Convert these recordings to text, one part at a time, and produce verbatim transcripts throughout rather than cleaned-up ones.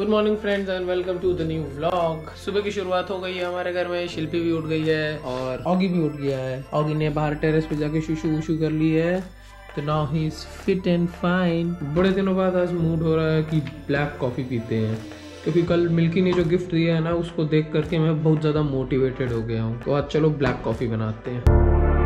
Good morning friends and welcome to the new vlog. सुबह की शुरुआत हो गई है हमारे घर में। शिल्पी भी उठ गई है और ऑगी भी उठ गया है। ऑगी ने बाहर टेरेस पे जाके शुशु वुशु कर ली है, तो now he is fit and fine. बड़े दिनों बाद आज मूड हो रहा है कि ब्लैक कॉफी पीते हैं, क्योंकि कल मिल्की ने जो गिफ्ट दिया है ना, उसको देख करके मैं बहुत ज़्यादा मोटिवेटेड हो गया हूँ। तो आज चलो ब्लैक कॉफ़ी बनाते हैं।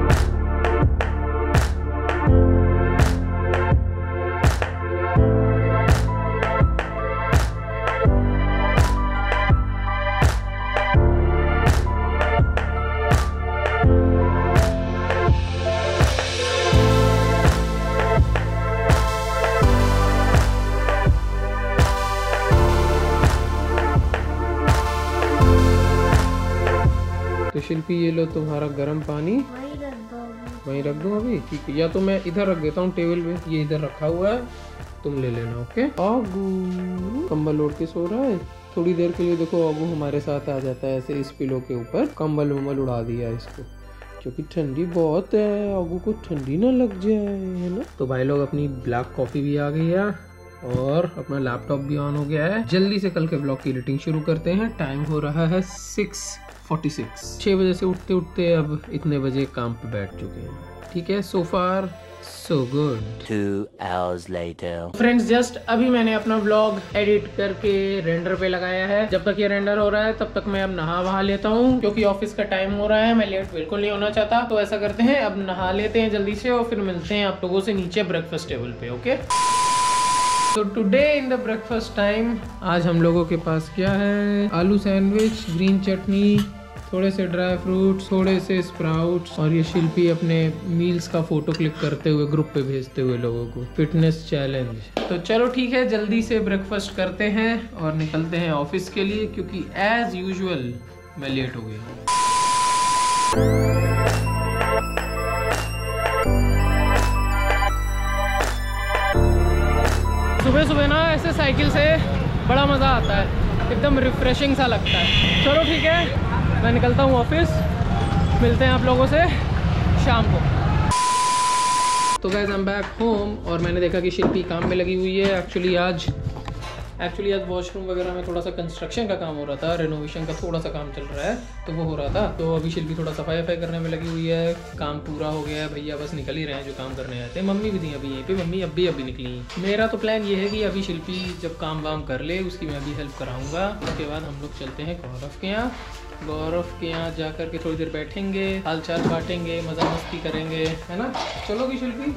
तो शिल्पी ये लो तुम्हारा गर्म पानी, वहीं रख दो वहीं रख दूं अभी, ठीक है। या तो मैं इधर रख देता हूँ टेबल पे, ये इधर रखा हुआ है, तुम ले लेना। ओके। आगू कंबल ओढ़ के सो रहा है। थोड़ी देर के लिए देखो आगू हमारे साथ आ जाता है ऐसे इस पिलो के ऊपर। कंबल वम्बल उड़ा दिया इसको, क्योंकि ठंडी बहुत है, आगू को ठंडी ना लग जाए, है ना। तो भाई लोग अपनी ब्लैक कॉफी भी आ गई है और अपना लैपटॉप भी ऑन हो गया है। जल्दी से कल के ब्लॉग की एडिटिंग शुरू करते हैं। टाइम हो रहा है सिक्स फोर्टी सिक्स। छह बजे से उठते उठते अब इतने बजे काम पे बैठ चुके हैं। ठीक है, so far so good. Two hours later. Friends just अभी मैंने अपना व्लॉग एडिट करके रेंडर पे लगाया है। जब तक ये रेंडर हो रहा है तब तक मैं अब नहा वहा लेता हूँ, क्योंकि ऑफिस का टाइम हो रहा है। मैं लेट बिल्कुल नहीं होना चाहता। तो ऐसा करते हैं, अब नहा लेते हैं जल्दी से और फिर मिलते हैं आप लोगों से नीचे ब्रेकफास्ट टेबल पे। ओके। तो today in the breakfast time आज हम लोगों के पास क्या है, आलू सैंडविच, ग्रीन चटनी, थोड़े से ड्राई फ्रूट्स, थोड़े से स्प्राउट्स, और ये शिल्पी अपने मील्स का फोटो क्लिक करते हुए ग्रुप पे भेजते हुए लोगों को। Fitness challenge. तो चलो ठीक है, जल्दी से ब्रेकफास्ट करते हैं और निकलते हैं ऑफिस के लिए, क्योंकि एज यूजुअल मैं लेट हो गया हूँ। सुबह सुबह ना ऐसे साइकिल से बड़ा मज़ा आता है, एकदम रिफ्रेशिंग सा लगता है। चलो ठीक है, मैं निकलता हूँ ऑफिस। मिलते हैं आप लोगों से शाम को। तो guys I am back home और मैंने देखा कि शिल्पी काम में लगी हुई है। एक्चुअली आज एक्चुअली आज वॉशरूम वगैरह में थोड़ा सा कंस्ट्रक्शन का काम हो रहा था, रेनोवेशन का थोड़ा सा काम चल रहा है, तो वो हो रहा था। तो अभी शिल्पी थोड़ा सफाई वफाई करने में लगी हुई है। काम पूरा हो गया है, भैया बस निकल ही रहे हैं जो काम करने आए थे। मम्मी भी थी अभी यहीं पे, मम्मी अब भी अभी निकली। मेरा तो प्लान ये है कि अभी शिल्पी जब काम वाम कर ले उसकी मैं भी हेल्प कराऊंगा। उसके बाद हम लोग चलते हैं गौरव के यहाँ। गौरव के यहाँ जा कर के थोड़ी देर बैठेंगे, हाल चाल बांटेंगे, मज़ा मस्ती करेंगे, है ना। चलोगी शिल्पी?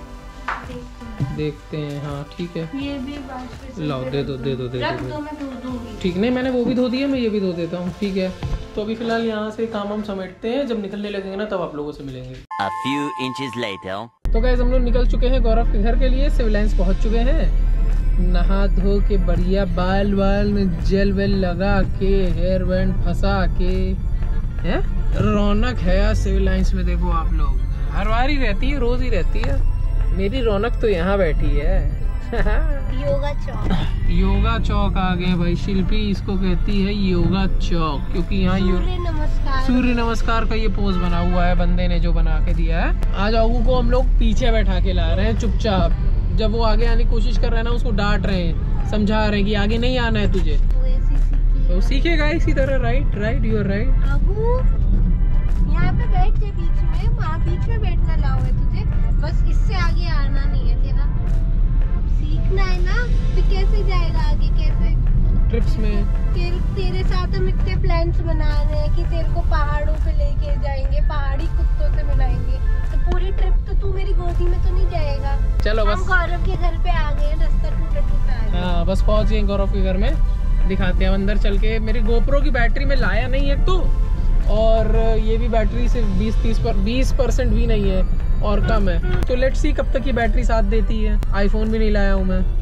देखते हैं। हाँ ठीक है, ये भी बात लाओ दे दो दे दो दे रख दो, दो, मैं धो दूंगी। ठीक। नहीं मैंने वो भी धो दिया, मैं ये भी धो देता हूँ। ठीक है, तो अभी फिलहाल यहाँ से काम हम समेटते हैं। जब निकलने लगेंगे ना तब आप लोगों से मिलेंगे। A few inches later. तो गाइस हम लोग निकल चुके हैं गौरव के घर के लिए। सिविल लाइंस पहुँच चुके हैं। नहा धो के बढ़िया बाल वाल में जेल वेल लगा के, हेयर बैंड फंसा के, है रौनक है यार सिविल लाइंस में। देखो आप लोग, हर बार ही रहती है, रोज ही रहती है। मेरी रौनक तो यहाँ बैठी है। योगा चौक। योगा चौक आ गए भाई। शिल्पी इसको कहती है योगा चौक, क्योंकि यहाँ सूर्य नमस्कार सूर्य नमस्कार का ये पोज बना हुआ है, बंदे ने जो बना के दिया है। आज आगू को हम लोग पीछे बैठा के ला रहे हैं चुपचाप। जब वो आगे आने की कोशिश कर रहे हैं ना, उसको डांट रहे हैं, समझा रहे हैं कि आगे नहीं आना है तुझे, तो सीखेगा इसी तरह। Right right you are right. आगू यहाँ पे बैठ के बीच में, वहाँ बीच में बैठना लाओ है तुझे, बस इससे आगे आना नहीं है तेरा। सीखना है ना, फिर कैसे जाएगा आगे, कैसे ट्रिप्स में। तेरे, तेरे साथ हम इतने प्लान्स बना रहे हैं कि तेरे को पहाड़ों पे लेके जाएंगे, पहाड़ी कुत्तों से मिलाएंगे, तो पूरी ट्रिप तो तू मेरी गोदी में तो नहीं जाएगा। चलो बस, हम गौरव के घर पे आ गए, रास्ता टूटा टूटा है। हाँ बस पहुँच गए गौरव के घर में। दिखाते हैं अंदर चल के। मेरी गोप्रो की बैटरी में लाया नहीं है तो, और ये भी बैटरी सिर्फ बीस तीस पर बीस परसेंट भी नहीं है और कम है। तो लेट्स सी कब तक ये बैटरी साथ देती है। आईफोन भी नहीं लाया हूँ मैं।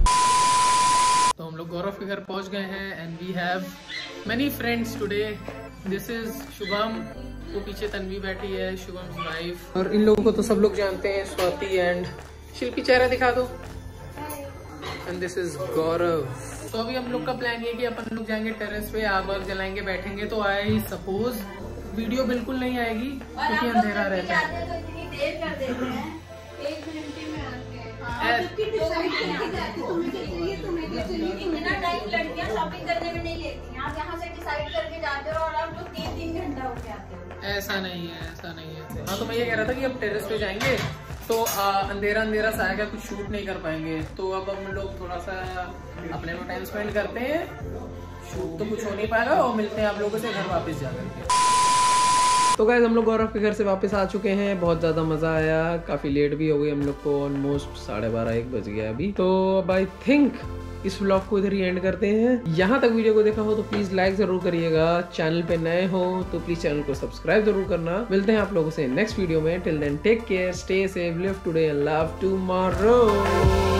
तो हम लोग गौरव के घर पहुँच गए हैं and we have many friends today. This is Shubham, वो पीछे तन्वी बैठी है, शुभम वाइफ। और इन लोगों को तो सब लोग जानते हैं, स्वाति एंड शिल्पी। चेहरा दिखा दो। And this is Gaurav. तो अभी हम लोग का प्लान ये कि अपन लोग जाएंगे टेरेस पे, आग वाग जलाएंगे, बैठेंगे। तो आई सपोज वीडियो बिल्कुल नहीं आएगी क्योंकि अंधेरा रहता है। इतना टाइम लड़कियां शॉपिंग करने में नहीं लेती, आप यहाँ से डिसाइड करके जाते हो और आप लोग तीन तीन घंटा होके आते हो। ऐसा नहीं है, ऐसा नहीं है। हाँ तो मैं ये कह रहा था कि अब टेरेस पे जाएंगे तो आ, अंधेरा अंधेरा सा आएगा, कुछ शूट नहीं कर पाएंगे, तो अब हम लोग थोड़ा सा अपने में टाइम स्पेंड करते हैं। शूट तो कुछ हो नहीं पाएगा और मिलते हैं आप लोगों से घर वापस जा करके। तो गाइस हम लोग गौरव के घर से वापस आ चुके हैं। बहुत ज़्यादा मज़ा आया, काफ़ी लेट भी हो गई हम लोग को, ऑलमोस्ट साढ़े बारह एक बज गया अभी। तो अब आई थिंक इस व्लॉग को इधर ही एंड करते हैं। यहाँ तक वीडियो को देखा हो तो प्लीज़ लाइक ज़रूर करिएगा, चैनल पे नए हो तो प्लीज़ चैनल को सब्सक्राइब जरूर करना। मिलते हैं आप लोगों से नेक्स्ट वीडियो में। Till then take care, stay safe, live today and love tomorrow.